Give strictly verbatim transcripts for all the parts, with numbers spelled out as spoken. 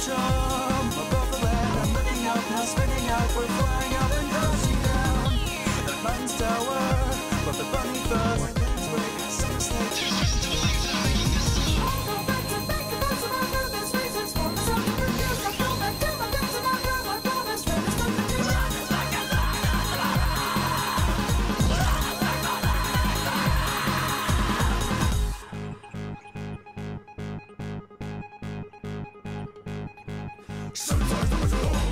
jump above the land. I'm looking up, now spinning out. We're flying up and crashing down. The Titan's tower, but the bunny first. My hands break, some stage. Sometimes I was alone.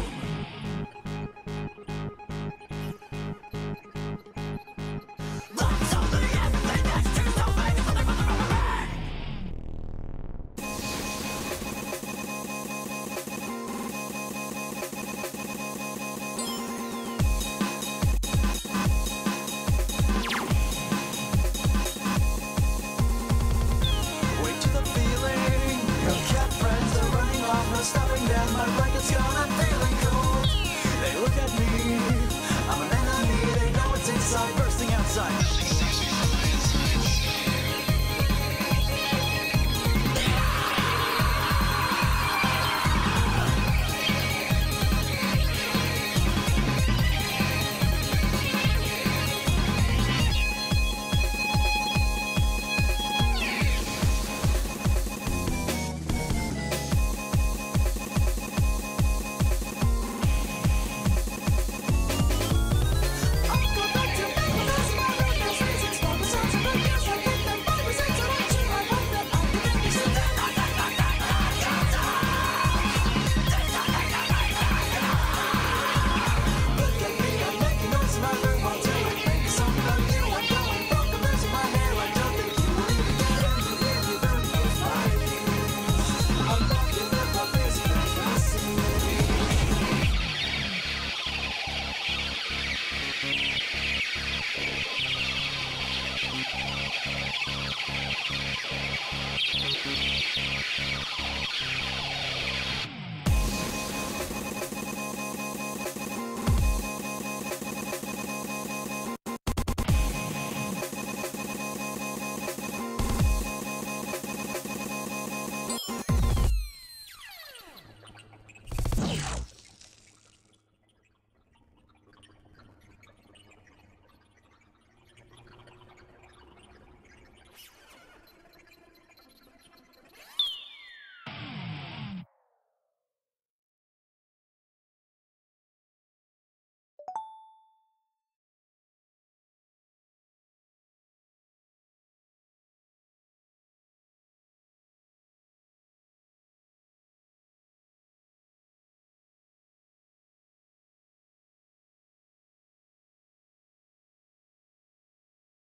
Lots of the everything that's true, so big, something for the rubber Wait to the feeling. Your cat friends are running off, not stopping them. My blanket's gone, I'm feeling cold. They look at me, I'm an enemy. They know it's inside, bursting outside.